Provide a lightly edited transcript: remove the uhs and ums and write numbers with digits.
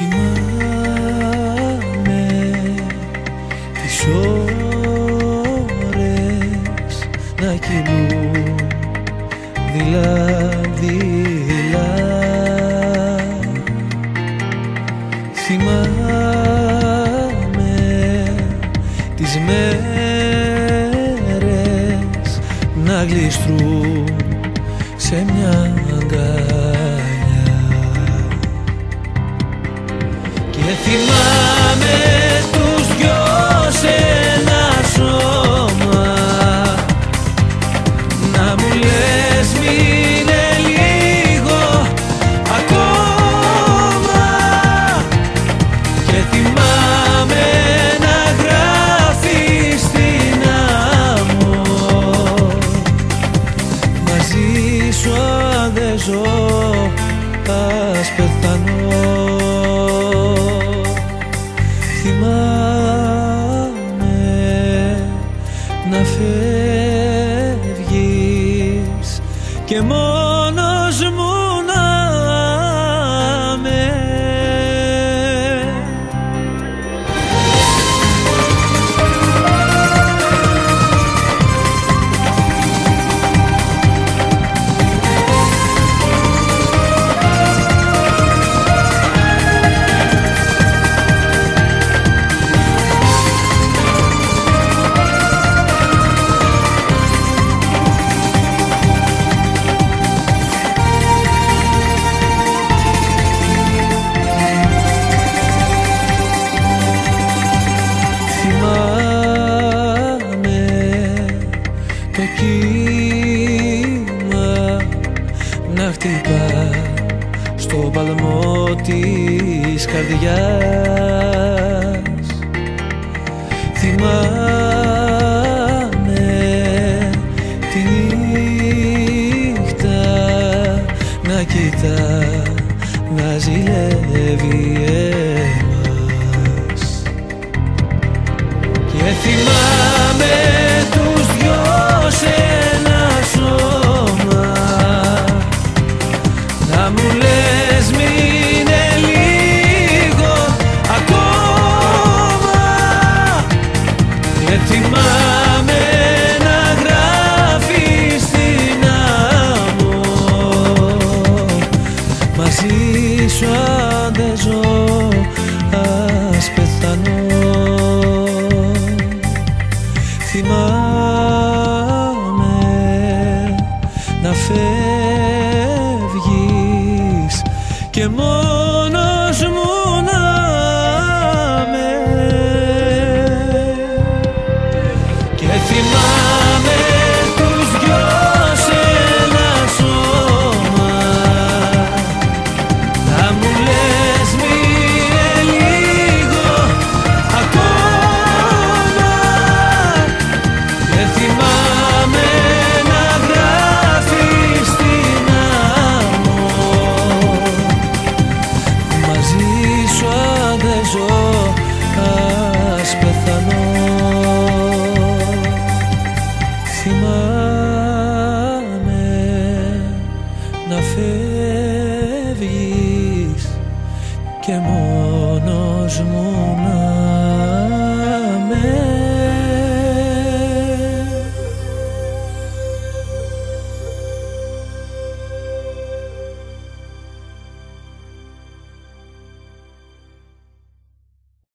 Θυμάμαι τις ώρες να κυλούν δειλά-δειλά. Θυμάμαι τις μέρες να γλιστρούν σε μια αγκαλιά. Και θυμάμαι τους δυο σε ένα σώμα να μου λες μείνε λίγο ακόμα. Και θυμάμαι να γράφεις στην άμμο μαζί σου αν δεν ζω ας πεθανώ. Θυμάμαι να φεύγεις και μόνος μου να είμαι. Το κύμα να χτυπά στο παλμό της καρδιάς. Θυμάμαι τη νύχτα να κοιτά, να ζηλεύει εμάς. Και θυμάμαι τους δυο σε ένα σώμα να μου λες μείνε λίγο ακόμα. Και θυμάμαι να γράφεις στην άμμο μαζί σου αν δεν ζω ας πεθανώ. Θυμάμαι να φεύγεις και μόνος μου να είμαι. Και θυμάμαι τους δυο σε ένα σώμα να μου λες μείνε λίγο ακόμα. Και θυμάμαι να γράφεις στην άμμο μαζί σου αν δεν ζω ας πεθανώ. Θυμάμαι να φεύγεις και μόνος μου να